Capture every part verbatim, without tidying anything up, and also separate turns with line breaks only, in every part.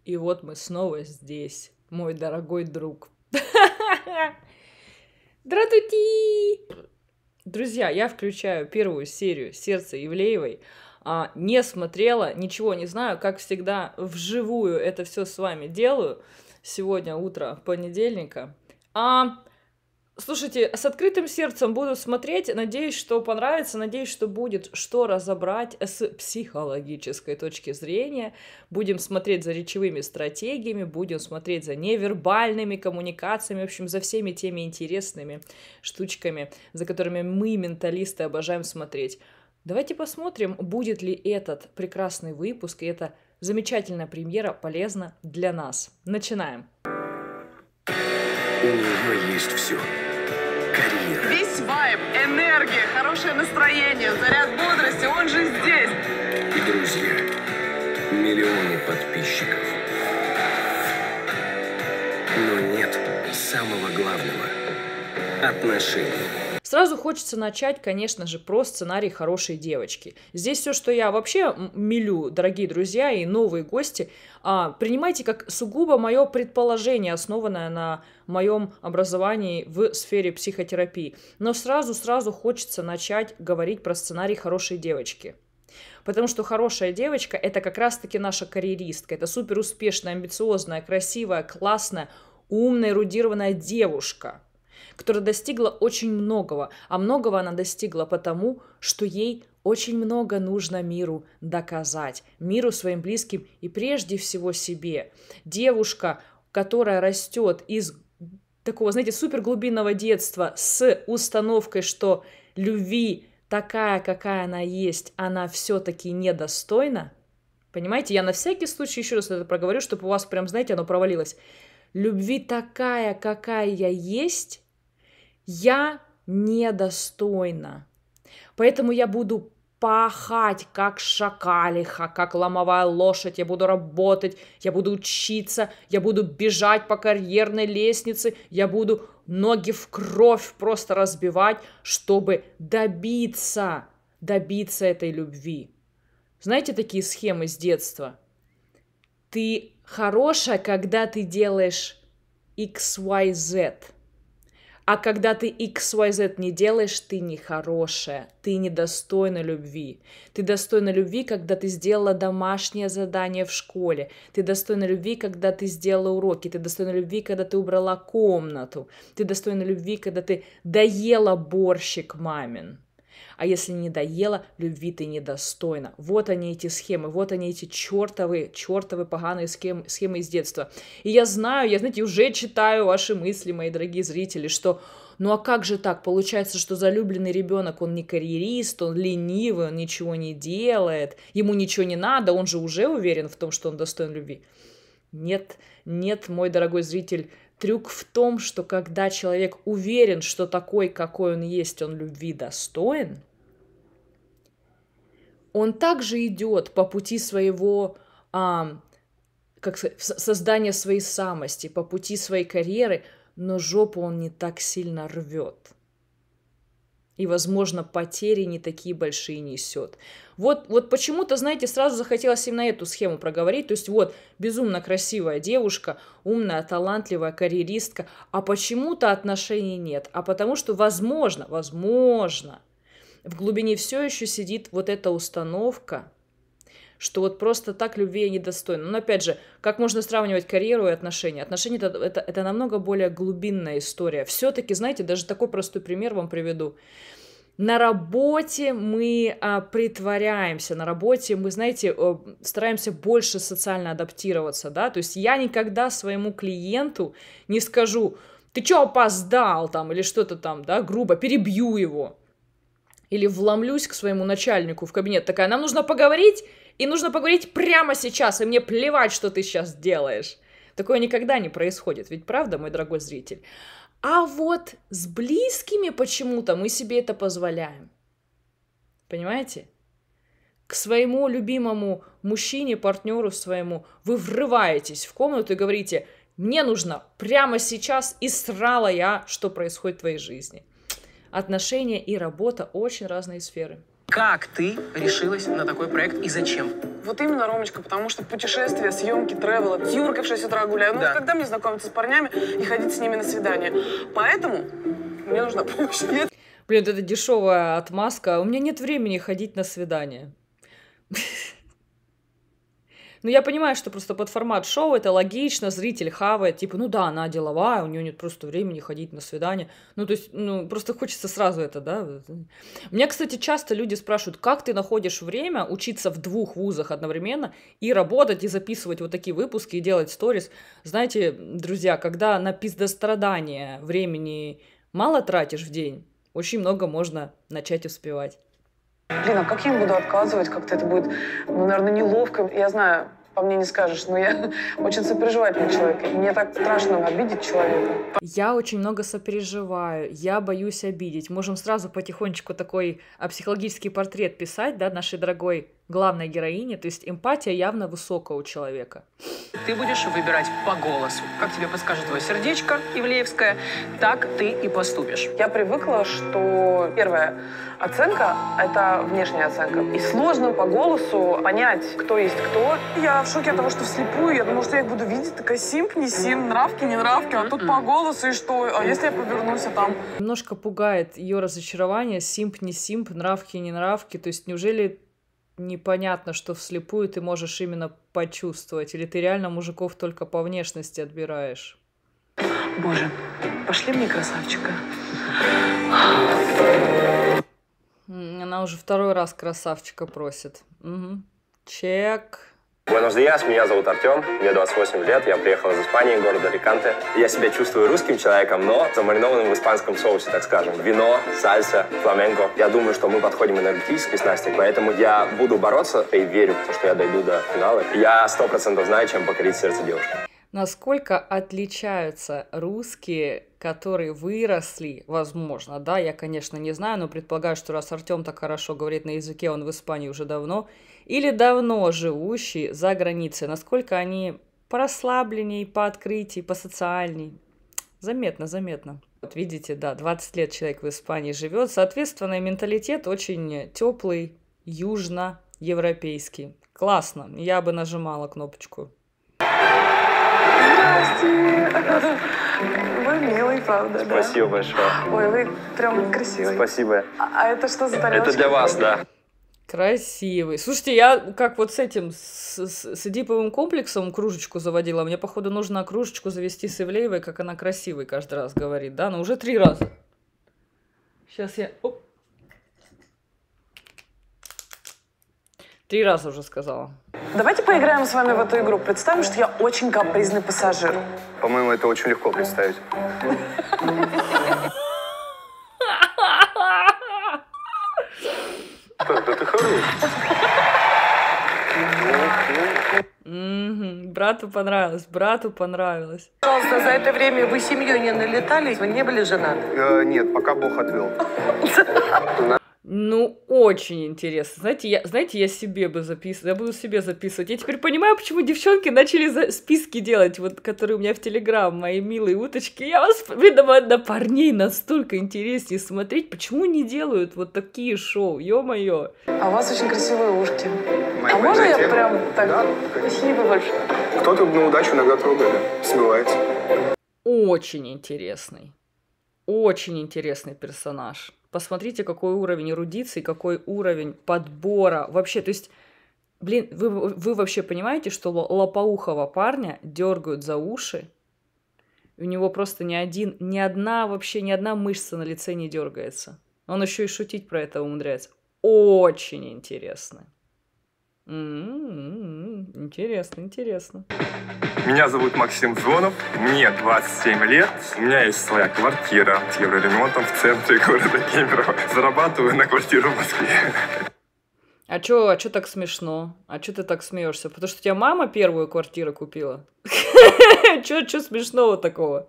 И вот мы снова здесь, мой дорогой друг. Здравствуйте! Друзья, я включаю первую серию «Сердце Ивлеевой». А, не смотрела, ничего не знаю. Как всегда, вживую это все с вами делаю. Сегодня утро понедельника. А, слушайте, с открытым сердцем буду смотреть. Надеюсь, что понравится. Надеюсь, что будет что разобрать с психологической точки зрения. Будем смотреть за речевыми стратегиями, будем смотреть за невербальными коммуникациями, в общем, за всеми теми интересными штучками, за которыми мы, менталисты, обожаем смотреть. Давайте посмотрим, будет ли этот прекрасный выпуск и эта замечательная премьера полезна для нас. Начинаем.
У нее есть все. Карьера.
Весь вайб, энергия, хорошее настроение, заряд бодрости, он же здесь.
И друзья. Миллионы подписчиков. Но нет самого главного. Отношений.
Сразу хочется начать, конечно же, про сценарий хорошей девочки. Здесь все, что я вообще милю, дорогие друзья и новые гости, принимайте как сугубо мое предположение, основанное на моем образовании в сфере психотерапии. Но сразу-сразу хочется начать говорить про сценарий хорошей девочки. Потому что хорошая девочка – это как раз-таки наша карьеристка. Это суперуспешная, амбициозная, красивая, классная, умная, эрудированная девушка, которая достигла очень многого. А многого она достигла потому, что ей очень много нужно миру доказать. Миру, своим близким и прежде всего себе. Девушка, которая растет из такого, знаете, суперглубинного детства с установкой, что любви такая, какая она есть, она все-таки недостойна. Понимаете, я на всякий случай еще раз это проговорю, чтобы у вас прям, знаете, оно провалилось. Любви такая, какая я есть, я недостойна. Поэтому я буду пахать, как шакалиха, как ломовая лошадь. Я буду работать, я буду учиться, я буду бежать по карьерной лестнице, я буду ноги в кровь просто разбивать, чтобы добиться, добиться этой любви. Знаете такие схемы с детства? Ты хорошая, когда ты делаешь икс уай зет. А когда ты икс уай зет не делаешь, ты не хорошая, ты недостойна любви. Ты достойна любви, когда ты сделала домашнее задание в школе. Ты достойна любви, когда ты сделала уроки. Ты достойна любви, когда ты убрала комнату. Ты достойна любви, когда ты доела борщик мамин. А если не доела, любви ты недостойна. Вот они эти схемы, вот они эти чертовы, чертовы поганые схемы, схемы из детства. И я знаю, я, знаете, уже читаю ваши мысли, мои дорогие зрители, что ну а как же так? Получается, что залюбленный ребенок, он не карьерист, он ленивый, он ничего не делает, ему ничего не надо, он же уже уверен в том, что он достоин любви. Нет, нет, мой дорогой зритель, трюк в том, что когда человек уверен, что такой, какой он есть, он любви достоин, он также идет по пути своего а, как сказать, создания своей самости, по пути своей карьеры, но жопу он не так сильно рвет. И, возможно, потери не такие большие несет. Вот, вот почему-то, знаете, сразу захотелось именно эту схему проговорить. То есть вот безумно красивая девушка, умная, талантливая, карьеристка, а почему-то отношений нет. А потому что, возможно, возможно, в глубине все еще сидит вот эта установка, что вот просто так любви я недостойна. Но опять же, как можно сравнивать карьеру и отношения? Отношения это, это, это намного более глубинная история. Все-таки, знаете, даже такой простой пример вам приведу. На работе мы а, притворяемся, на работе мы, знаете, стараемся больше социально адаптироваться, да, то есть я никогда своему клиенту не скажу, ты чё опоздал там или что-то там, да, грубо, перебью его. Или вломлюсь к своему начальнику в кабинет, такая, нам нужно поговорить, и нужно поговорить прямо сейчас, и мне плевать, что ты сейчас делаешь. Такое никогда не происходит, ведь правда, мой дорогой зритель? А вот с близкими почему-то мы себе это позволяем. Понимаете? К своему любимому мужчине, партнеру своему вы врываетесь в комнату и говорите, мне нужно прямо сейчас, и срала я, что происходит в твоей жизни. Отношения и работа – очень разные сферы.
Как ты решилась на такой проект и зачем?
Вот именно, Ромочка, потому что путешествия, съемки, тревел, с Юркой в шесть утра гуляю. Ну,
Да.
вот когда мне знакомиться с парнями и ходить с ними на свидание? Поэтому мне нужна помощь. Нет.
Блин, вот это дешевая отмазка. У меня нет времени ходить на свидание. Ну, я понимаю, что просто под формат шоу это логично, зритель хавает, типа, ну да, она деловая, у нее нет просто времени ходить на свидание. Ну, то есть, ну, просто хочется сразу это, да. Меня, кстати, часто люди спрашивают, как ты находишь время учиться в двух вузах одновременно и работать, и записывать вот такие выпуски, и делать сторис. Знаете, друзья, когда на пиздострадание времени мало тратишь в день, очень много можно начать успевать.
Блин, а как я им буду отказывать? Как-то это будет, ну, наверное, неловко. Я знаю, по мне не скажешь, но я очень сопереживательный человек. И мне так страшно обидеть человека.
Я очень много сопереживаю, я боюсь обидеть. Можем сразу потихонечку такой а, психологический портрет писать, да, нашей дорогой главной героини. То есть эмпатия явно высокая у человека.
Ты будешь выбирать по голосу. Как тебе подскажет твое сердечко ивлеевское, так ты и поступишь.
Я привыкла, что первая оценка – это внешняя оценка. И сложно по голосу понять, кто есть кто. Я в шоке от того, что вслепую. Я думала, что я их буду видеть, такая симп, не симп, нравки, не нравки. А тут по голосу, и что? А если я повернусь, а там…
Немножко пугает ее разочарование, симп, не симп, нравки, не нравки. То есть неужели непонятно, что вслепую ты можешь именно почувствовать? Или ты реально мужиков только по внешности отбираешь?
Боже, пошли мне красавчика.
Она уже второй раз красавчика просит. Угу. Чек.
Буэнос диас, меня зовут Артем, мне двадцать восемь лет, я приехал из Испании, города Аликанте. Я себя чувствую русским человеком, но замаринованным в испанском соусе, так скажем. Вино, сальса, фламенко. Я думаю, что мы подходим энергетически с Настей, поэтому я буду бороться и верю в то, что я дойду до финала. Я сто процентов знаю, чем покорить сердце девушки.
Насколько отличаются русские, которые выросли, возможно, да, я, конечно, не знаю, но предполагаю, что раз Артем так хорошо говорит на языке, он в Испании уже давно, или давно живущие за границей, насколько они порасслабленней, пооткрытий, посоциальней. Заметно, заметно. Вот видите, да, двадцать лет человек в Испании живет, соответственно, менталитет очень теплый, южноевропейский. Классно, я бы нажимала кнопочку.
Здрасте! Вы милый, правда, да?
Спасибо большое.
Ой, вы прям красивый.
Спасибо.
А, а это что за тарелочка?
Это для вас, да.
Красивый. Слушайте, я как вот с этим, с, с, с эдиповым комплексом кружечку заводила. Мне, походу, нужно кружечку завести с Ивлеевой, как она красивой каждый раз говорит, да? Но уже три раза. Сейчас я... Оп. Три раза уже сказала.
Давайте поиграем с вами в эту игру. Представим, что я очень капризный пассажир.
По-моему, это очень легко представить. Да ты хорош.
Мгм. Брату понравилось, брату понравилось.
Пожалуйста, за это время вы семьей не налетали? Вы не были женаты?
Э, нет, пока Бог отвел.
Ну, очень интересно. Знаете, я, знаете, я себе бы записывала, я буду себе записывать. Я теперь понимаю, почему девчонки начали за- списки делать, вот, которые у меня в Телеграм, мои милые уточки. Я вас, блин, на парней настолько интереснее смотреть. Почему не делают вот такие шоу? Ё-моё.
А у вас очень красивые ушки.
Мои
А можно я
затем-
прям так?
Да, конечно.
Спасибо большое.
Кто-то на удачу иногда трогает, сбывается.
Очень интересный. Очень интересный персонаж. Посмотрите, какой уровень эрудиции, какой уровень подбора. Вообще, то есть, блин, вы, вы вообще понимаете, что ло- лопоухого парня дергают за уши? У него просто ни один, ни одна вообще, ни одна мышца на лице не дергается. Он еще и шутить про это умудряется. Очень интересно. М-м-м, Интересно, интересно.
Меня зовут Максим Зонов, мне двадцать семь лет, у меня есть своя квартира с евроремонтом в центре города Кемерово. Зарабатываю на квартиру в Москве.
А чё, а чё так смешно? А чё ты так смеешься? Потому что у тебя мама первую квартиру купила? Чё, чё смешного такого?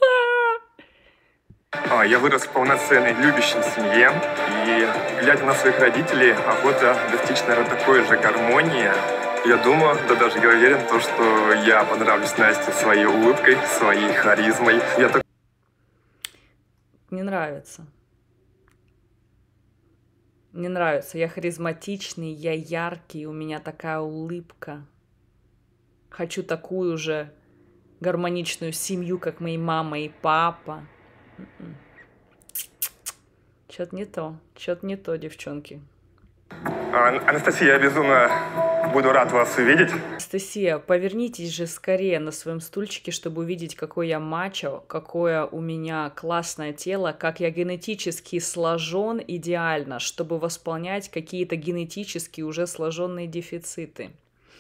А, Я вырос в полноценной любящей семье, и, глядя на своих родителей, охота достичь, наверное, такой же гармонии. Я думаю, да даже я уверен, то, что я понравлюсь Насте своей улыбкой, своей харизмой. Я так...
Не нравится. Мне нравится. Я харизматичный, я яркий, у меня такая улыбка. Хочу такую же гармоничную семью, как мои мама и папа. Чё-то не то. Чё-то не то, девчонки.
А, Анастасия, я безумно буду рад вас увидеть.
Анастасия, повернитесь же скорее на своем стульчике, чтобы увидеть, какой я мачо, какое у меня классное тело, как я генетически сложен идеально, чтобы восполнять какие-то генетически уже сложенные дефициты.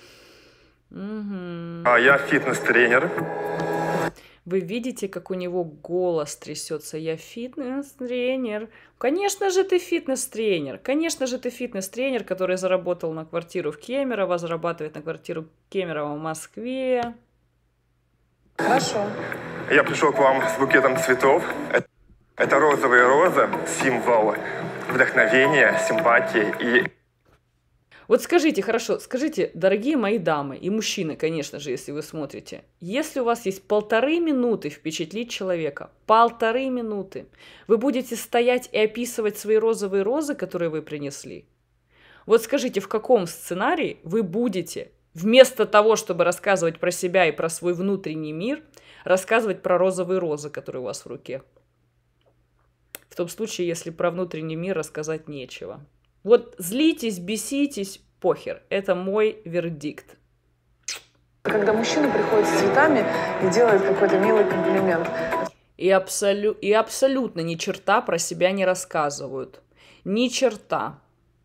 Угу.
А, я фитнес-тренер.
Вы видите, как у него голос трясется? Я фитнес-тренер. Конечно же, ты фитнес-тренер. Конечно же, ты фитнес-тренер, который заработал на квартиру в Кемерово, зарабатывает на квартиру Кемерово в Москве.
Хорошо.
Я пришел к вам с букетом цветов. Это розовые розы, символ вдохновения, симпатии и...
Вот скажите, хорошо, скажите, дорогие мои дамы и мужчины, конечно же, если вы смотрите, если у вас есть полторы минуты впечатлить человека, полторы минуты, вы будете стоять и описывать свои розовые розы, которые вы принесли? Вот скажите, в каком сценарии вы будете, вместо того, чтобы рассказывать про себя и про свой внутренний мир, рассказывать про розовые розы, которые у вас в руке? В том случае, если про внутренний мир рассказать нечего. Вот злитесь, беситесь, похер. Это мой вердикт.
Когда мужчина приходит с цветами и делает какой-то милый комплимент.
И, абсолю... и абсолютно ни черта про себя не рассказывают. Ни черта.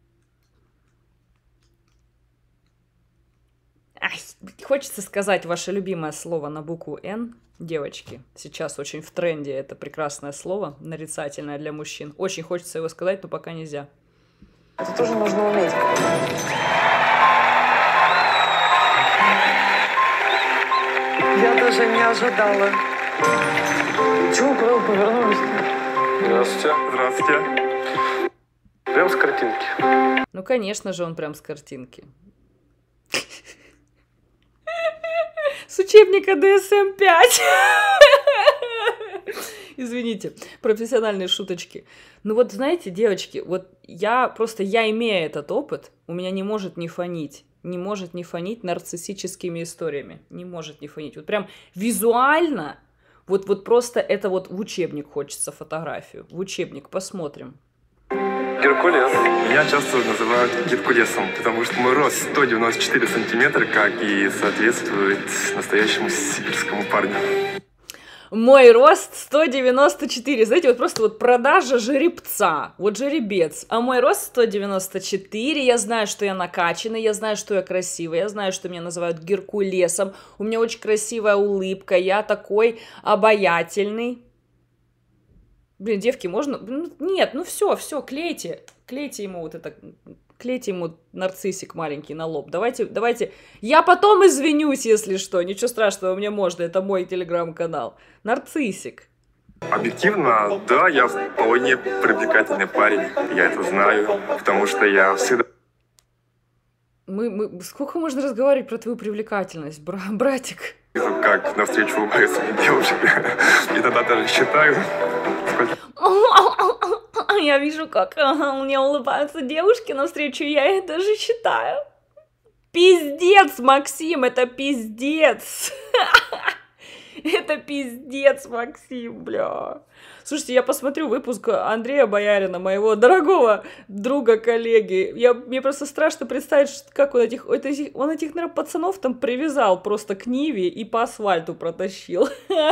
Ай, хочется сказать ваше любимое слово на букву «Н». Девочки, сейчас очень в тренде это прекрасное слово, нарицательное для мужчин. Очень хочется его сказать, но пока нельзя.
Это тоже нужно уметь.
Я даже не ожидала.
Чего, куда вы повернулись-то?
Здравствуйте.
Здравствуйте.
Прям с картинки.
Ну, конечно же, он прям с картинки. С учебника ди эс эм пять. Извините, профессиональные шуточки. Ну вот, знаете, девочки, вот я просто, я имея этот опыт, у меня не может не фонить, не может не фонить нарциссическими историями, не может не фонить. Вот прям визуально, вот, вот просто это вот в учебник хочется фотографию, в учебник, посмотрим.
Геркулес.
Меня часто называют Геркулесом, потому что мой рост сто девяносто четыре сантиметра, как и соответствует настоящему сибирскому парню.
Мой рост сто девяносто четыре. Знаете, вот просто вот продажа жеребца. Вот жеребец. А мой рост сто девяносто четыре. Я знаю, что я накачанный, я знаю, что я красивый, я знаю, что меня называют Геркулесом. У меня очень красивая улыбка, я такой обаятельный. Блин, девки, можно? Нет, ну все, все, клейте. Клейте ему вот это... Клейте ему нарциссик маленький на лоб. Давайте, давайте. Я потом извинюсь, если что. Ничего страшного, мне можно. Это мой телеграм-канал. Нарциссик.
Объективно, да, я вполне привлекательный парень. Я это знаю, потому что я всегда...
Мы, мы... Сколько можно разговаривать про твою привлекательность, бра... братик?
вижу, как навстречу улыбаются мне девушки. И тогда даже считаю, сколько...
Я вижу, как мне улыбаются девушки навстречу, я их даже считаю. Пиздец, Максим, это пиздец. Это пиздец, Максим, бля. Слушайте, я посмотрю выпуск Андрея Боярина, моего дорогого друга, коллеги. Я, мне просто страшно представить, как он этих, этих, он этих, наверное, пацанов там привязал просто к Ниве и по асфальту протащил.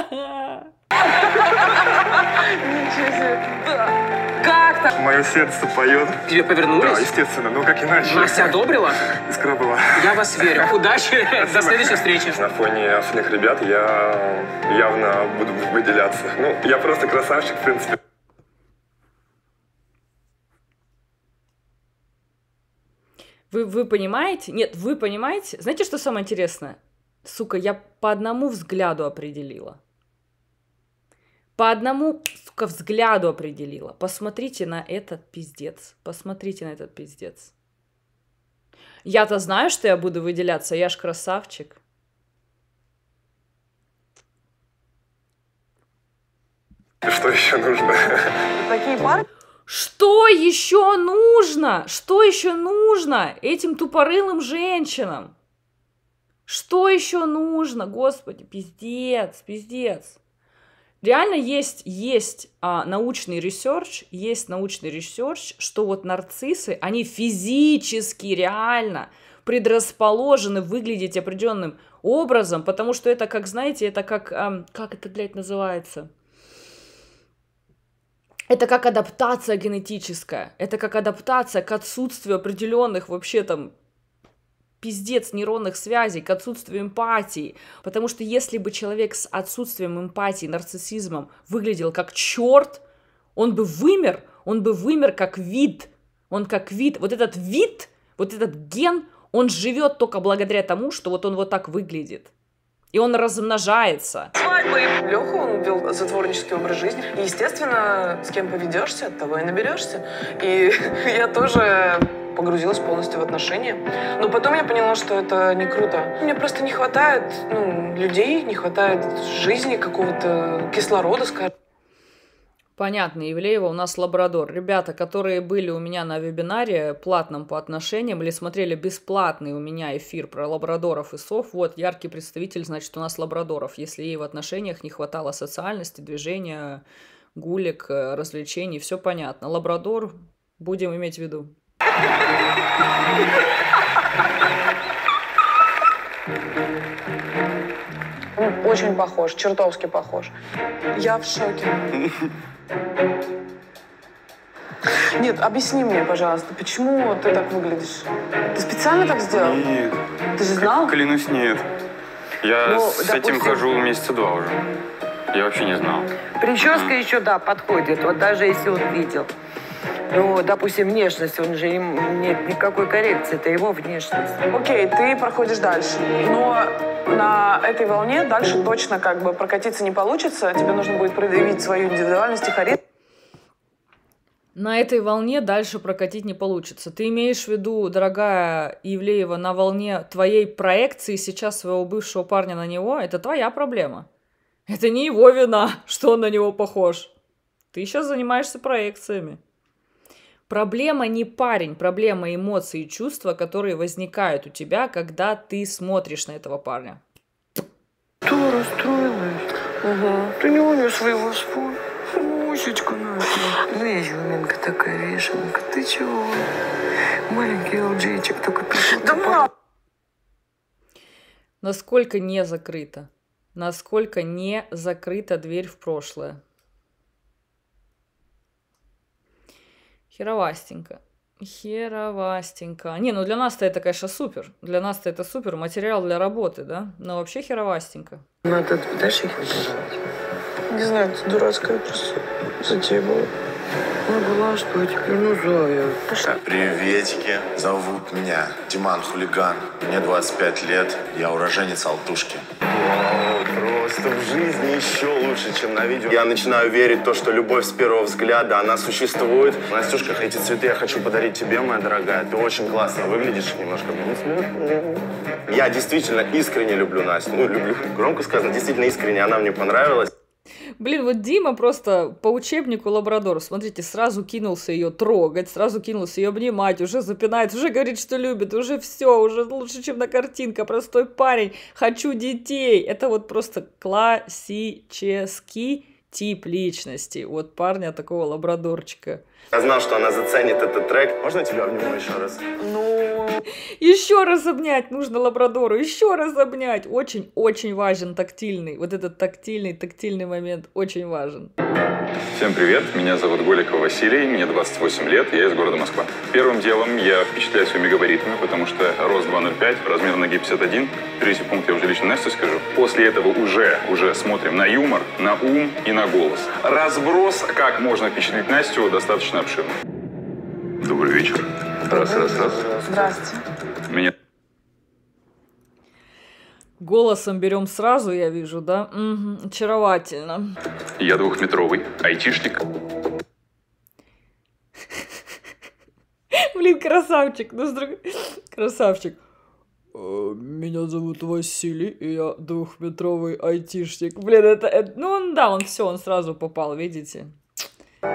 Ничего себе.
Как так?
Мое сердце поет.
Тебе повернулись?
Да, естественно, ну как иначе.
Настя одобрила?
Искра была.
Я вас верю. Удачи. До следующей встречи.
На фоне остальных ребят я явно буду выделяться. Ну, я просто красавчик, в принципе.
Вы, вы понимаете? Нет, вы понимаете? Знаете, что самое интересное? Сука, я по одному взгляду определила. По одному, сука, взгляду определила. Посмотрите на этот пиздец. Посмотрите на этот пиздец. Я-то знаю, что я буду выделяться. Я ж красавчик.
Что еще нужно?
Такие пары.
Что еще нужно? Что еще нужно этим тупорылым женщинам? Что еще нужно? Господи, пиздец, пиздец. Реально есть, есть а, научный ресерч, есть научный ресерч, что вот нарциссы, они физически реально предрасположены выглядеть определенным образом, потому что это, как, знаете, это как, а, как это, блядь, называется? Это как адаптация генетическая, это как адаптация к отсутствию определенных вообще там пиздец нейронных связей, к отсутствию эмпатии. Потому что если бы человек с отсутствием эмпатии, нарциссизмом выглядел как черт, он бы вымер, он бы вымер как вид. Он как вид. Вот этот вид, вот этот ген, он живет только благодаря тому, что вот он вот так выглядит. И он размножается.
Леха, он вел затворнический образ жизни. И, естественно, с кем поведешься, от того и наберешься. И я тоже погрузилась полностью в отношения. Но потом я поняла, что это не круто. Мне просто не хватает ну, людей, не хватает жизни, какого-то кислорода, скажем.
Понятно, Ивлеева у нас лабрадор. Ребята, которые были у меня на вебинаре платном по отношениям или смотрели бесплатный у меня эфир про лабрадоров и сов, вот, яркий представитель, значит, у нас лабрадоров. Если ей в отношениях не хватало социальности, движения, гулек, развлечений, все понятно. Лабрадор будем иметь в виду.
Очень похож, чертовски похож. Я в шоке. Нет, объясни мне, пожалуйста, почему ты так выглядишь? Ты специально так сделал?
Нет.
Ты же знал?
Клянусь, нет. Я
Ну,
с
допустим-
этим хожу месяца два уже. Я вообще не знал.
Прическа еще, да, подходит. Вот даже если он видел. Ну, допустим, внешность, он же им нет никакой коррекции, это его внешность.
Окей, ты проходишь дальше, но на этой волне дальше точно как бы прокатиться не получится. Тебе нужно будет проявить свою индивидуальность и харизму.
На этой волне дальше прокатить не получится. Ты имеешь в виду, дорогая Ивлеева, на волне твоей проекции сейчас своего бывшего парня на него? Это твоя проблема. Это не его вина, что он на него похож. Ты сейчас занимаешься проекциями. Проблема не парень, проблема эмоции и чувства, которые возникают у тебя, когда ты смотришь на этого парня.
Что расстроилась? Угу. Ты не умеешь своего спорта. Мусечка наша. Ну, я изюминка такая, вишенка. Ты чего? Маленький элджейчик только пришел. Да мам!
Насколько не закрыта? Насколько не закрыта дверь в прошлое? Херовастенько. Херовастенько. Не, ну для нас-то это, конечно, супер. Для нас-то это супер. Материал для работы, да? Но вообще херовастенько.
Надо дальше их выбирать.
Не знаю, это дурацкая просто затея была.
Ну, была, что теперь, ну, зая.
Приветики. Зовут меня Диман Хулиган. Мне двадцать пять лет. Я уроженец Алтушки.
Вау, просто в жизни еще лучше, чем на видео. Я начинаю верить в то, что любовь с первого взгляда, она существует. Настюшка, эти цветы я хочу подарить тебе, моя дорогая. Ты очень классно выглядишь, немножко. Я действительно искренне люблю Настю. Ну, люблю, громко сказано, действительно искренне она мне понравилась.
Блин, вот Дима просто по учебнику лабрадор, смотрите, сразу кинулся ее трогать, сразу кинулся ее обнимать, уже запинает, уже говорит, что любит, уже все, уже лучше, чем на картинке, простой парень, хочу детей. Это вот просто классический тип личности, вот парня такого лабрадорчика.
Я знал, что она заценит этот трек. Можно тебя обниму еще раз?
Ну...
Еще раз обнять нужно лабрадору, еще раз обнять. Очень-очень важен тактильный, вот этот тактильный, тактильный момент очень важен.
Всем привет, меня зовут Голиков Василий, мне двадцать восемь лет, я из города Москва. Первым делом я впечатляю своими габаритами, потому что рост два ноль пять, размер ноги пятьдесят один. Третий пункт я уже лично Насте скажу. После этого уже, уже смотрим на юмор, на ум и на голос. Разброс, как можно впечатлить Настю, достаточно обширный. Добрый вечер. Раз, раз, раз.
Здравствуйте.
Меня...
Голосом берем сразу, я вижу, да? Угу, очаровательно.
Я двухметровый айтишник.
Блин, красавчик. Ну, с друг... Красавчик. Меня зовут Василий, и я двухметровый айтишник. Блин, это, это... Ну, он, да, он все, он сразу попал, видите?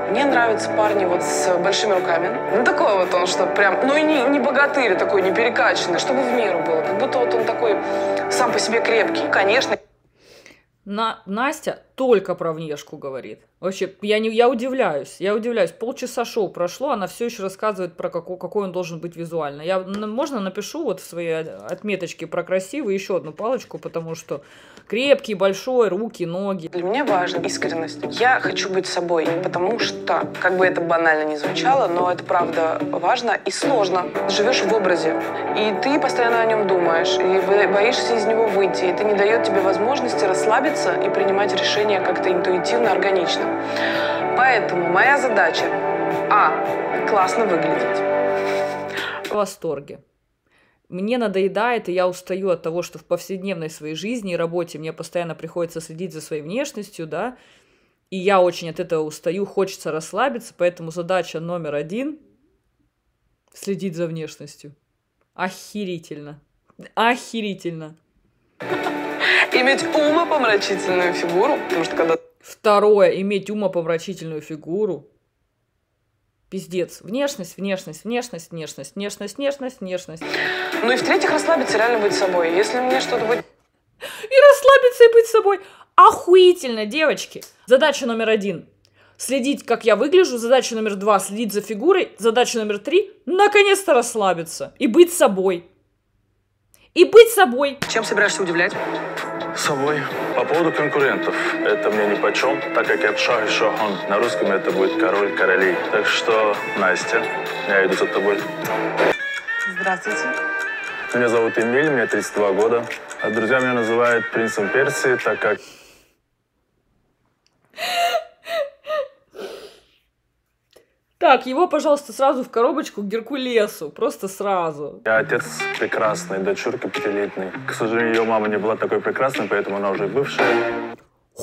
Мне нравятся парни вот с большими руками. Ну, такой вот он, что прям, ну и не, не богатырь такой, не перекачанный, чтобы в меру было. Как будто вот он такой сам по себе крепкий. Конечно.
На... Настя только про внешку говорит. Вообще, я, не... я удивляюсь. Я удивляюсь. Полчаса шоу прошло, она все еще рассказывает про какой, какой он должен быть визуально. Я, можно, напишу вот в свои отметочки про красивый еще одну палочку, потому что крепкий, большой, руки, ноги.
Для меня важна искренность. Я хочу быть собой, потому что, как бы это банально ни звучало, но это правда важно и сложно. Живешь в образе, и ты постоянно о нем думаешь, и боишься из него выйти, и это не дает тебе возможности расслабиться и принимать решения как-то интуитивно, органично. Поэтому моя задача – а. классно выглядеть.
В восторге. Мне надоедает, и я устаю от того, что в повседневной своей жизни и работе мне постоянно приходится следить за своей внешностью, да, и я очень от этого устаю, хочется расслабиться, поэтому задача номер один – следить за внешностью. Охерительно. Охерительно.
Иметь умопомрачительную фигуру, потому что когда...
Второе – иметь умопомрачительную фигуру. Пиздец. Внешность, внешность, внешность, внешность, внешность, внешность, внешность.
Ну и в-третьих, расслабиться, реально быть собой. Если мне что-то будет...
И расслабиться, и быть собой. Охуительно, девочки. Задача номер один – следить, как я выгляжу. Задача номер два – следить за фигурой. Задача номер три – наконец-то расслабиться. И быть собой. И быть собой.
Чем собираешься удивлять?
Собой. По поводу конкурентов. Это мне нипочем, так как я Пшах и Шохон. На русском это будет король королей. Так что, Настя, я иду за тобой.
Здравствуйте.
Меня зовут Эмиль, мне тридцать два года. А друзья меня называют принцем Персии, так как...
Так, его, пожалуйста, сразу в коробочку к Геркулесу. Просто сразу.
Я отец прекрасной дочурки пятилетней. К сожалению, ее мама не была такой прекрасной, поэтому она уже бывшая.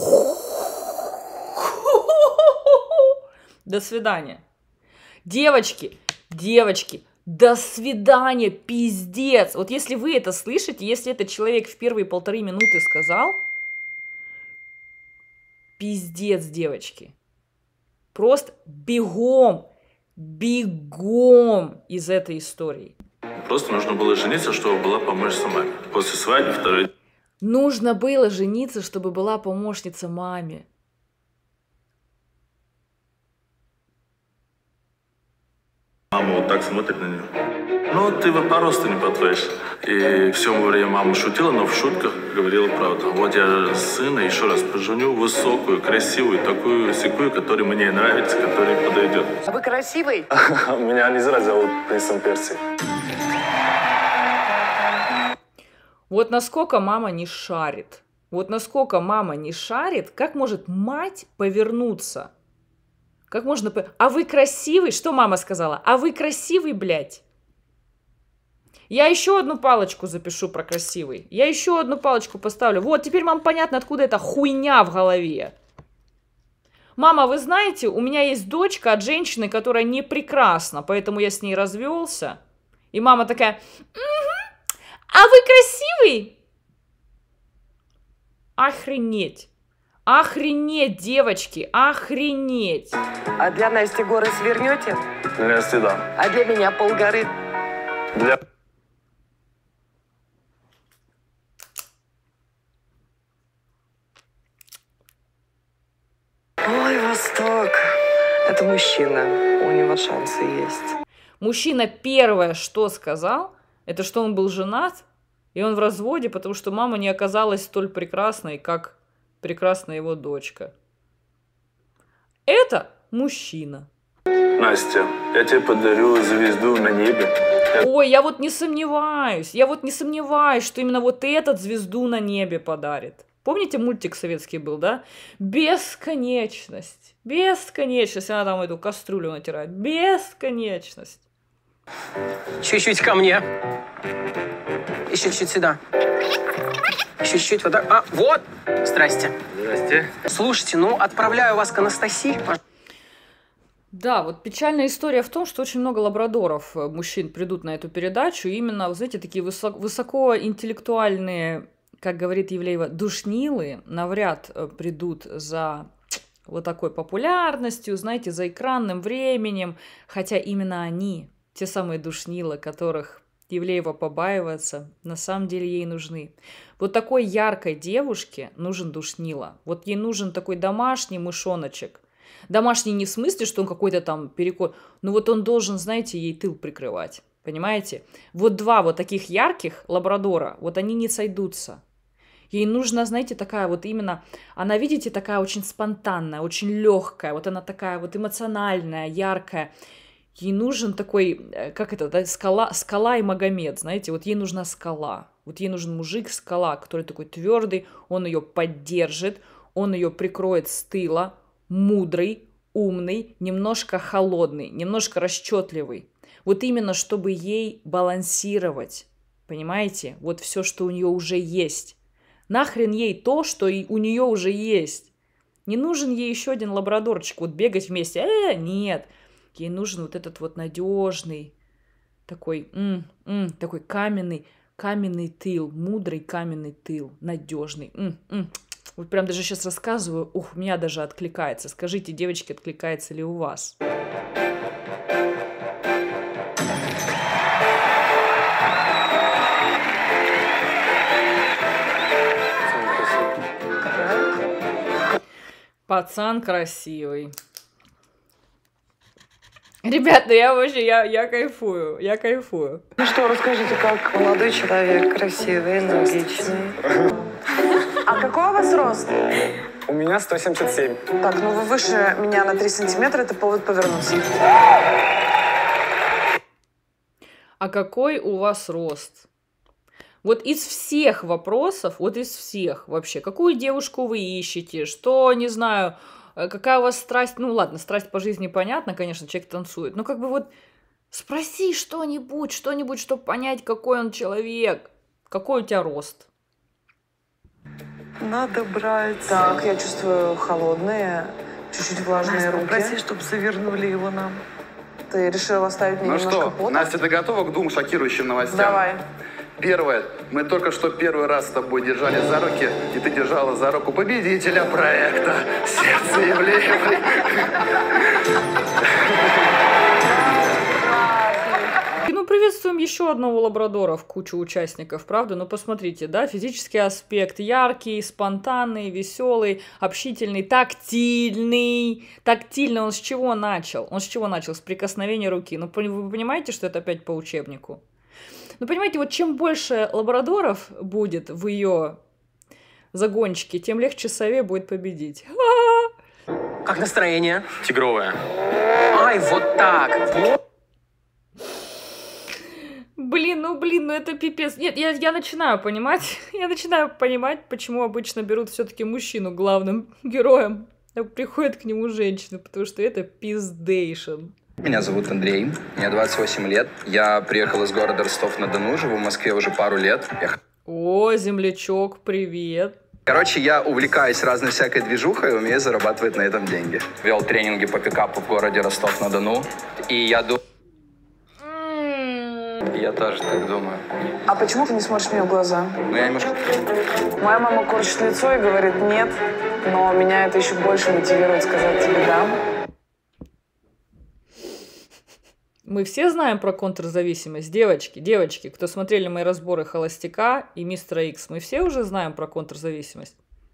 До свидания. Девочки, девочки, до свидания, пиздец. Вот если вы это слышите, если этот человек в первые полторы минуты сказал, пиздец, девочки. Просто бегом, бегом из этой истории.
Просто нужно было жениться, чтобы была помощница маме. После свадьбы второй...
Нужно было жениться, чтобы была помощница маме.
Мама вот так смотрит на нее. Ну, ты по росту не подходишь. И все время мама шутила, но в шутках говорила правду. Вот я сына еще раз поженю высокую, красивую, такую сякую, которая мне нравится, которая подойдет.
А вы красивый?
Меня не зря зовут принцем Персии.
Вот насколько мама не шарит. Вот насколько мама не шарит, как может мать повернуться? Как можно... А вы красивый? Что мама сказала? А вы красивый, блядь? Я еще одну палочку запишу про красивый. Я еще одну палочку поставлю. Вот, теперь вам понятно, откуда эта хуйня в голове. Мама, вы знаете, у меня есть дочка от женщины, которая не прекрасна, поэтому я с ней развелся. И мама такая... Угу. А вы красивый? Охренеть. Охренеть, девочки, охренеть.
А для Насти горы свернете?
Для Насти, да.
А для меня полгоры?
Для...
Ой, Восток. Это мужчина. У него шансы есть.
Мужчина первое, что сказал, это что он был женат, и он в разводе, потому что мама не оказалась столь прекрасной, как прекрасна его дочка. Это мужчина.
Настя, я тебе подарю звезду на небе.
Ой, я вот не сомневаюсь, я вот не сомневаюсь, что именно вот этот звезду на небе подарит. Помните, мультик советский был, да? Бесконечность. Бесконечность. Она там эту кастрюлю натирает. Бесконечность.
Чуть-чуть ко мне. Еще чуть-чуть сюда. Еще чуть-чуть вот так. А, вот. Здрасте.
Здрасте.
Слушайте, ну, отправляю вас к Анастасии.
Да, вот печальная история в том, что очень много лабрадоров, мужчин, придут на эту передачу. И именно, вы знаете, такие высоко, высокоинтеллектуальные, как говорит Евлеева, душнилы навряд придут за вот такой популярностью, знаете, за экранным временем, хотя именно они, те самые душнила, которых Ивлеева побаивается, на самом деле ей нужны. Вот такой яркой девушке нужен душнила. Вот ей нужен такой домашний мышоночек. Домашний не в смысле, что он какой-то там перекос, но вот он должен, знаете, ей тыл прикрывать. Понимаете? Вот два вот таких ярких лабрадора, вот они не сойдутся. Ей нужна, знаете, такая вот именно, она, видите, такая очень спонтанная, очень легкая, вот она такая вот эмоциональная, яркая. Ей нужен такой, как это, да, скала, скала и Магомед, знаете, вот ей нужна скала. Вот ей нужен мужик-скала, который такой твердый, он ее поддержит, он ее прикроет с тыла, мудрый, умный, немножко холодный, немножко расчетливый. Вот именно, чтобы ей балансировать, понимаете, вот все, что у нее уже есть. Нахрен ей то, что и у нее уже есть. Не нужен ей еще один лабрадорчик, вот бегать вместе. Э, нет. Ей нужен вот этот вот надежный, такой, м -м, такой каменный, каменный тыл, мудрый каменный тыл, надежный. М -м. Вот прям даже сейчас рассказываю, ух, у меня даже откликается. Скажите, девочки, откликается ли у вас? Пацан красивый. Ребята, я вообще, я, я кайфую, я кайфую.
Ну что, расскажите, как молодой человек, красивый, энергичный.
А какой у вас рост?
У меня сто семьдесят семь.
Так, ну вы выше меня на три сантиметра, это повод повернуться.
А какой у вас рост? Вот из всех вопросов, вот из всех вообще, какую девушку вы ищете, что, не знаю, какая у вас страсть, ну ладно, страсть по жизни понятно, конечно, человек танцует, но как бы вот спроси что-нибудь, что-нибудь, чтобы понять, какой он человек, какой у тебя рост.
Надо брать.
Так, я чувствую холодные, чуть-чуть влажные
Настя,
руки.
попроси, чтобы завернули его нам.
Ты решила оставить мне
Ну
немножко
что,
пота?
Настя, ты готова к двум шокирующим новостям?
Давай.
Первое. Мы только что первый раз с тобой держали за руки, и ты держала за руку победителя проекта «Сердце Ивлеевой».
Ну, приветствуем еще одного лабрадора в кучу участников, правда? Ну, посмотрите, да, физический аспект яркий, спонтанный, веселый, общительный, тактильный. Тактильный, он с чего начал? Он с чего начал? С прикосновения руки. Ну, вы понимаете, что это опять по учебнику? Ну, понимаете, вот чем больше лабрадоров будет в ее загончике, тем легче сове будет победить.
Как настроение?
Тигровая.
Ай, вот так. Вот.
Блин, ну блин, ну это пипец. Нет, я, я начинаю понимать, я начинаю понимать, почему обычно берут все-таки мужчину главным героем, а приходит к нему женщина, потому что это пиздейшн.
Меня зовут Андрей, мне двадцать восемь лет. Я приехал из города Ростов-на-Дону, живу в Москве уже пару лет. Я...
О, землячок, привет.
Короче, я увлекаюсь разной всякой движухой и умею зарабатывать на этом деньги. Вел тренинги по пикапу в городе Ростов-на-Дону, и я думаю... Я тоже так думаю.
А почему ты не смотришь мне в глаза?
Ну, я немножко...
Моя мама корчит лицо и говорит нет, но меня это еще больше мотивирует сказать тебе да.
Мы все знаем про контрзависимость. Девочки, девочки, кто смотрели мои разборы Холостяка и Мистера Икс, мы все уже знаем про контрзависимость.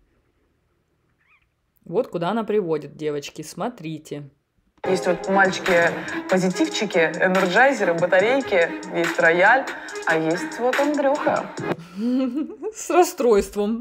Вот куда она приводит, девочки, смотрите.
Есть вот мальчики-позитивчики, энерджайзеры, батарейки, есть рояль, а есть вот Андрюха.
С расстройством.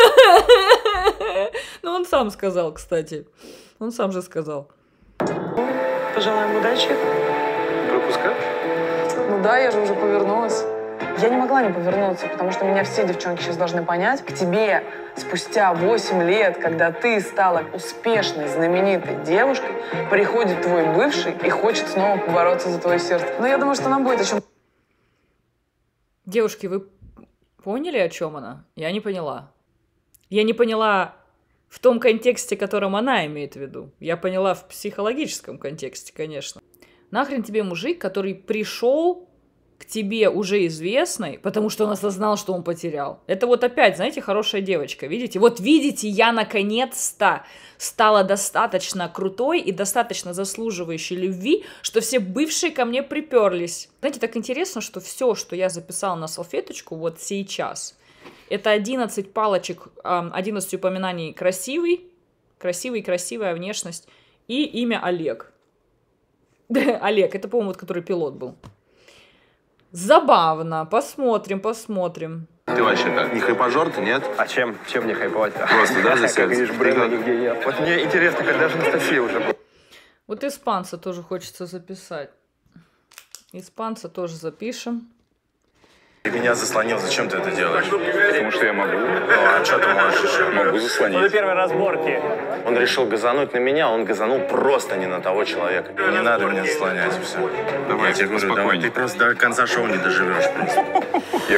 Ну, он сам сказал, кстати. Он сам же сказал.
Пожелаем удачи.
Пропускаешь?
Ну да, я же уже повернулась. Я не могла не повернуться, потому что меня все девчонки сейчас должны понять. К тебе спустя восемь лет, когда ты стала успешной, знаменитой девушкой, приходит твой бывший и хочет снова побороться за твое сердце. Но я думаю, что нам будет о чем...
Девушки, вы поняли, о чем она? Я не поняла. Я не поняла в том контексте, которым она имеет в виду. Я поняла в психологическом контексте, конечно. Нахрен тебе мужик, который пришел к тебе уже известной, потому что он осознал, что он потерял. Это вот опять, знаете, хорошая девочка, видите? Вот видите, я наконец-то стала достаточно крутой и достаточно заслуживающей любви, что все бывшие ко мне приперлись. Знаете, так интересно, что все, что я записала на салфеточку вот сейчас, это одиннадцать палочек, одиннадцать упоминаний красивый, красивый, красивая внешность и имя Олег. Олег, это, по-моему, вот который пилот был. Забавно. Посмотрим, посмотрим.
Ты вообще как? Не хайпажор ты, нет?
А чем? Чем не хайповать-то?
Просто, да, засядешь?
Как видишь, бренда нигде нет. Вот мне интересно, когда же Анастасия уже будет.
Вот испанца тоже хочется записать. Испанца тоже запишем.
Ты меня заслонил, зачем ты это делаешь?
Потому что я могу.
Ну, а что ты можешь еще?
Могу заслонить.
Ну, первой разборки.
Он решил газануть на меня, он газанул просто не на того человека. Не надо меня заслонять, все.
Давай,
я тебе говорю, давай, ты просто до конца шоу не доживешь просто.
Я...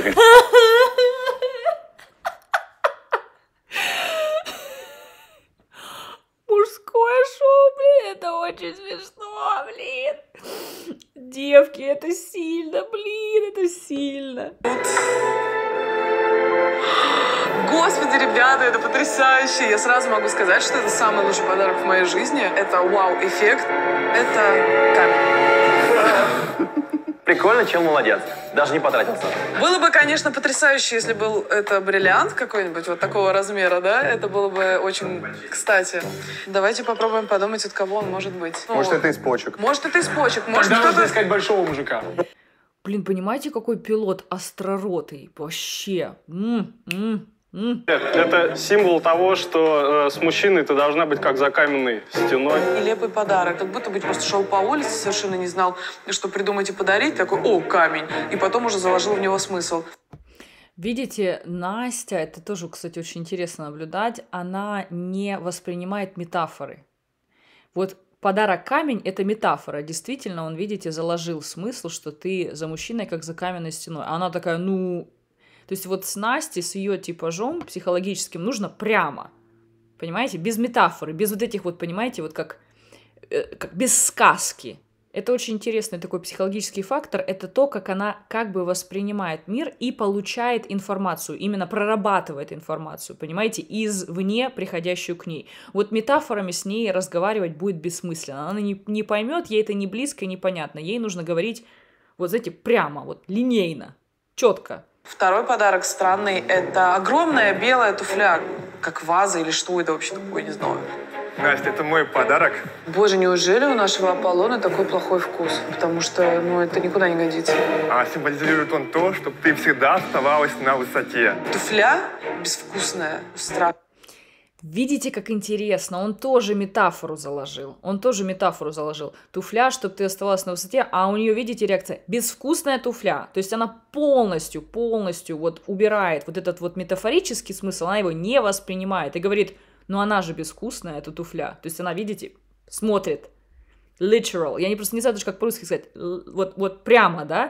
Мужское шоу, блин, это очень смешно, блин. Девки, это сильно, блин, это сильно.
Господи, ребята, это потрясающе. Я сразу могу сказать, что это самый лучший подарок в моей жизни. Это вау-эффект. Это камень.
Прикольно, чел молодец. Даже не потратился.
Было бы, конечно, потрясающе, если был это бриллиант какой-нибудь вот такого размера, да? Это было бы очень кстати. Давайте попробуем подумать, от кого он может быть.
Может,
Ну,
это из почек.
Может, это из почек. Может,
Тогда нужно
кто-то...
искать большого мужика.
Блин, понимаете, какой пилот остроротый? Вообще. М, м, м.
Это символ того, что э, с мужчиной ты должна быть как за каменной стеной.
Нелепый подарок. Как будто бы просто шел по улице, совершенно не знал, что придумать и подарить. Такой, о, камень. И потом уже заложил в него смысл.
Видите, Настя, это тоже, кстати, очень интересно наблюдать, она не воспринимает метафоры. Вот подарок камень – это метафора. Действительно, он, видите, заложил смысл, что ты за мужчиной, как за каменной стеной. А она такая, ну... То есть вот с Настей, с ее типажом психологическим нужно прямо. Понимаете? Без метафоры, без вот этих вот, понимаете, вот как, э, как без сказки. Это очень интересный такой психологический фактор. Это то, как она как бы воспринимает мир и получает информацию, именно прорабатывает информацию, понимаете, извне приходящую к ней. Вот метафорами с ней разговаривать будет бессмысленно. Она не, не поймет, ей это не близко и непонятно. Ей нужно говорить, вот знаете, прямо, вот линейно, четко.
Второй подарок странный – это огромная белая туфля, как ваза или что это вообще такое, не знаю.
Настя, это мой подарок.
Боже, неужели у нашего Аполлона такой плохой вкус? Потому что, ну, это никуда не годится.
А символизирует он то, чтобы ты всегда оставалась на высоте.
Туфля безвкусная, страх.
Видите, как интересно, он тоже метафору заложил, он тоже метафору заложил. Туфля, чтобы ты оставалась на высоте, а у нее, видите, реакция безвкусная туфля. То есть она полностью, полностью вот убирает вот этот вот метафорический смысл, она его не воспринимает и говорит, ну она же безвкусная, эта туфля. То есть она, видите, смотрит, literal, я не просто не знаю даже, как по-русски сказать, вот, вот прямо, да?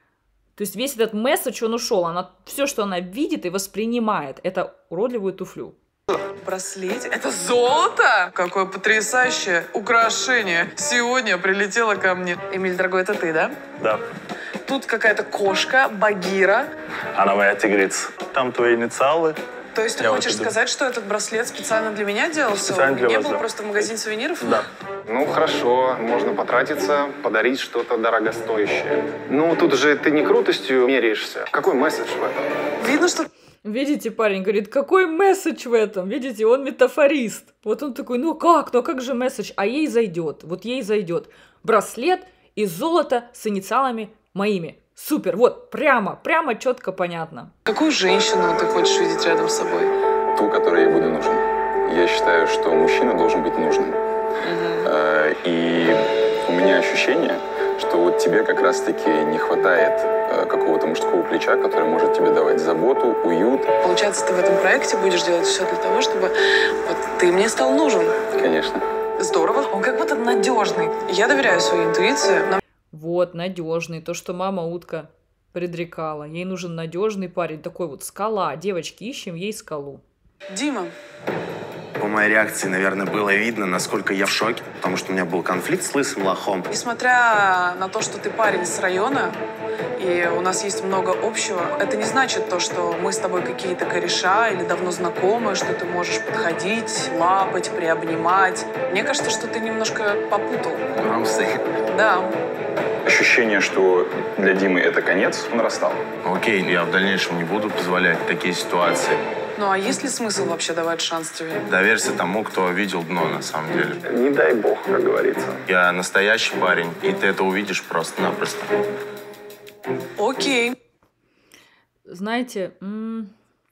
То есть весь этот месседж, он ушел, она, все, что она видит и воспринимает, это уродливую туфлю.
Браслет? Это золото? Какое потрясающее украшение. Сегодня прилетело ко мне. Эмиль, дорогой, это ты, да?
Да.
Тут какая-то кошка, Багира.
Она моя тигрица. Там твои инициалы.
То есть ты
Я
хочешь
вот иду.
сказать, что этот браслет специально для меня делался?
Специально для
Не
вас,
был
да.
просто в магазин сувениров?
Да.
Ну, хорошо, можно потратиться, подарить что-то дорогостоящее. Ну, тут же ты не крутостью меряешься. Какой месседж в этом?
Видно, что...
Видите, парень говорит, какой месседж в этом? Видите, он метафорист. Вот он такой, ну как, ну как же месседж? А ей зайдет, вот ей зайдет. Браслет из золота с инициалами моими. Супер, вот, прямо, прямо четко понятно.
Какую женщину ты хочешь видеть рядом с собой?
Ту, которой я буду нужен. Я считаю, что мужчина должен быть нужным. Э, И у меня ощущение, что вот тебе как раз-таки не хватает э, какого-то мужского плеча, который может тебе давать заботу, уют.
Получается, ты в этом проекте будешь делать все для того, чтобы вот ты мне стал нужен.
Конечно.
Здорово. Он как будто надежный. Я доверяю своей интуиции. Нам...
Вот, надежный. То, что мама утка предрекала. Ей нужен надежный парень. Такой вот скала. Девочки, ищем ей скалу.
Дима,
По моей реакции, наверное, было видно, насколько я в шоке, потому что у меня был конфликт с лысым лохом.
Несмотря на то, что ты парень с района, и у нас есть много общего, это не значит то, что мы с тобой какие-то кореша или давно знакомы, что ты можешь подходить, лапать, приобнимать. Мне кажется, что ты немножко попутал.
Трусы.
Да.
Ощущение, что для Димы это конец, нарастало.
Окей, я в дальнейшем не буду позволять такие ситуации.
Ну а есть ли смысл вообще давать шанс тебе?
Доверься тому, кто видел дно на самом деле.
Не дай бог, как говорится.
Я настоящий парень, и ты это увидишь просто-напросто.
Окей.
Знаете, м-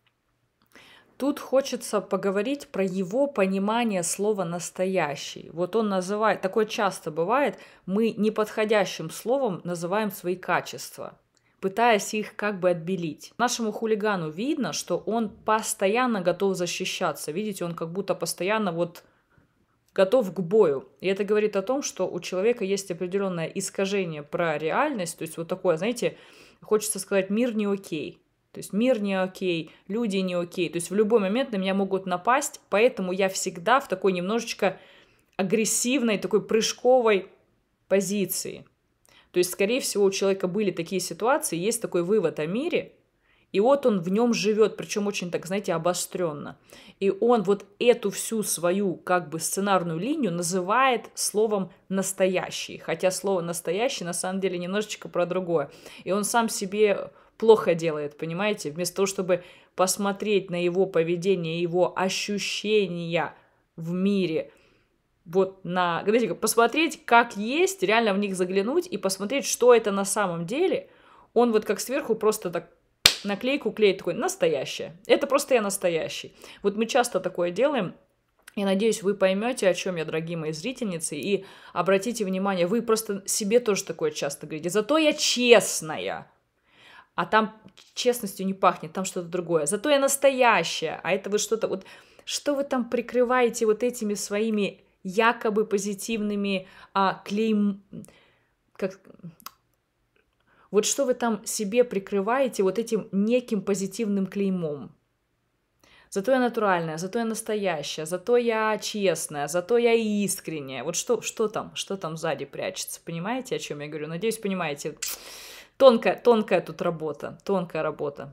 тут хочется поговорить про его понимание слова «настоящий». Вот он называет, такое часто бывает, мы неподходящим словом называем свои качества, пытаясь их как бы отбелить. Нашему хулигану видно, что он постоянно готов защищаться. Видите, он как будто постоянно вот готов к бою. И это говорит о том, что у человека есть определенное искажение про реальность. То есть вот такое, знаете, хочется сказать, мир не окей. То есть мир не окей, люди не окей. То есть в любой момент на меня могут напасть, поэтому я всегда в такой немножечко агрессивной, такой прыжковой позиции. То есть, скорее всего, у человека были такие ситуации, есть такой вывод о мире, и вот он в нем живет, причем очень, так знаете, обостренно. И он вот эту всю свою как бы сценарную линию называет словом «настоящий». Хотя слово «настоящий» на самом деле немножечко про другое. И он сам себе плохо делает, понимаете? Вместо того, чтобы посмотреть на его поведение, его ощущения в мире, вот на, знаете, посмотреть, как есть, реально в них заглянуть и посмотреть, что это на самом деле, он вот как сверху просто так наклейку клеит такой «настоящее». Это просто я настоящий. Вот мы часто такое делаем. Я надеюсь, вы поймете, о чем я, дорогие мои зрительницы, и обратите внимание, вы просто себе тоже такое часто говорите. Зато я честная. А там честностью не пахнет, там что-то другое. Зато я настоящая. А это вы что-то... Вот, что вы там прикрываете вот этими своими якобы позитивными а, клейм... Как... Вот что вы там себе прикрываете вот этим неким позитивным клеймом? Зато я натуральная, зато я настоящая, зато я честная, зато я искренняя. Вот что, что там, что там сзади прячется? Понимаете, о чем я говорю? Надеюсь, понимаете. Тонкая, тонкая тут работа, тонкая работа.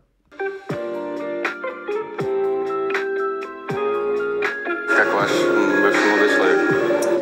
Как ваш бывший молодой человек?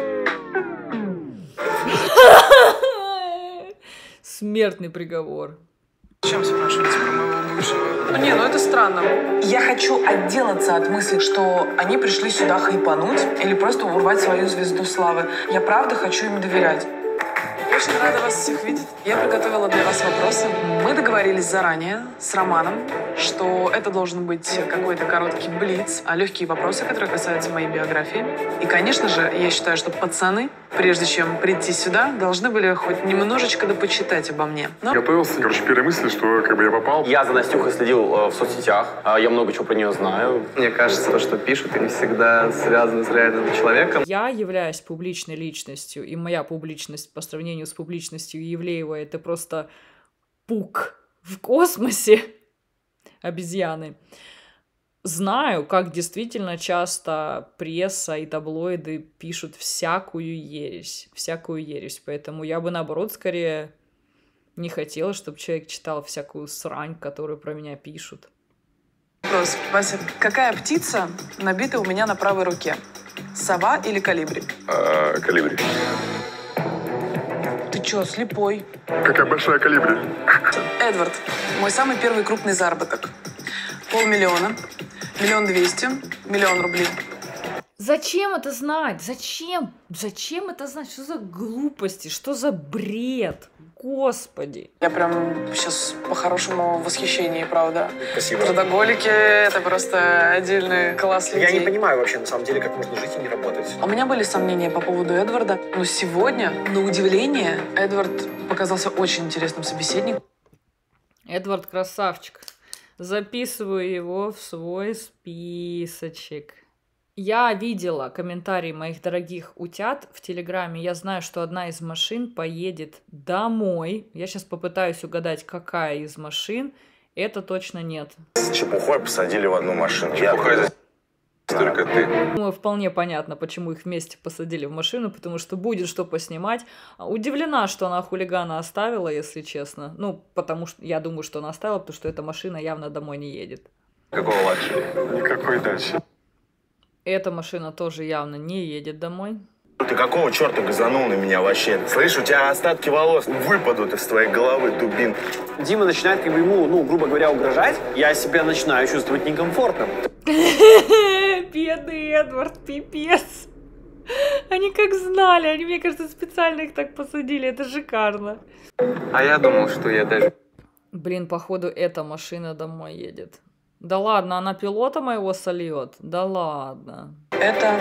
Смертный приговор.
Зачем спрашиваете про моего бывшего? Ну, не, ну это странно. Я хочу отделаться от мысли, что они пришли сюда хайпануть или просто урвать свою звезду славы. Я правда хочу им доверять. Очень рада вас всех видеть. Я приготовила для вас вопросы. Мы договорились заранее с Романом, что это должен быть какой-то короткий блиц, а легкие вопросы, которые касаются моей биографии. И, конечно же, я считаю, что пацаны, прежде чем прийти сюда, должны были хоть немножечко допочитать обо мне. Но...
Готовился, короче, первые мысли, что как бы я попал.
Я за Настюхой следил э, в соцсетях, э, я много чего про нее знаю.
Мне кажется, то, что пишут, не всегда связано с реальным человеком.
Я являюсь публичной личностью, и моя публичность по сравнению с публичностью Ивлеева — это просто пук в космосе обезьяны. Знаю, как действительно часто пресса и таблоиды пишут всякую ересь, всякую ересь, поэтому я бы, наоборот, скорее не хотела, чтобы человек читал всякую срань, которую про меня пишут.
Вопрос. Вася, какая птица набита у меня на правой руке? Сова или колибри?
А, колибри.
Ты чё, слепой?
Какая большая колибри.
Эдвард, мой самый первый крупный заработок. Полмиллиона, миллион двести, миллион рублей.
Зачем это знать? Зачем? Зачем это знать? Что за глупости? Что за бред? Господи.
Я прям сейчас по-хорошему в восхищении, правда.
Спасибо.
Трудоголики — это просто отдельный класс людей.
Я не понимаю вообще, на самом деле, как можно жить и не работать.
У меня были сомнения по поводу Эдварда, но сегодня, на удивление, Эдвард показался очень интересным собеседником.
Эдвард красавчик. Записываю его в свой списочек. Я видела комментарии моих дорогих утят в Телеграме. Я знаю, что одна из машин поедет домой. Я сейчас попытаюсь угадать, какая из машин. Это точно нет.
С чепухой посадили в одну машину.
Чепуха,
Я...
Только ты.
Думаю, вполне понятно, почему их вместе посадили в машину, потому что будет что поснимать. Удивлена, что она хулигана оставила, если честно. Ну, потому что я думаю, что она оставила, потому что эта машина явно домой не едет.
Какого лакшери?
Никакой дачи.
Эта машина тоже явно не едет домой.
Ты какого черта газанул на меня вообще? Слышь, у тебя остатки волос выпадут из твоей головы, дубин.
Дима начинает как бы ему, ну, грубо говоря, угрожать. Я себя начинаю чувствовать некомфортно.
Бедный Эдвард, пипец. Они как знали, они, мне кажется, специально их так посадили, это шикарно.
А я думал, что я даже...
Блин, походу, эта машина домой едет. Да ладно, она пилота моего сольет? Да ладно.
Это...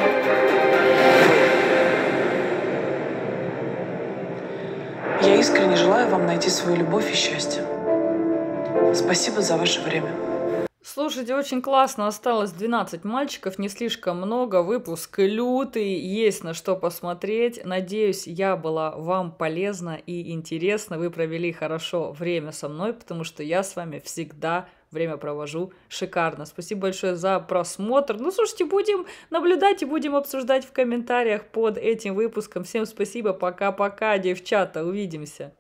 Я искренне желаю вам найти свою любовь и счастье. Спасибо за ваше время.
Слушайте, очень классно, осталось двенадцать мальчиков, не слишком много, выпуск лютый, есть на что посмотреть. Надеюсь, я была вам полезна и интересна, вы провели хорошо время со мной, потому что я с вами всегда время провожу шикарно. Спасибо большое за просмотр. Ну, слушайте, будем наблюдать и будем обсуждать в комментариях под этим выпуском. Всем спасибо, пока-пока, девчата, увидимся.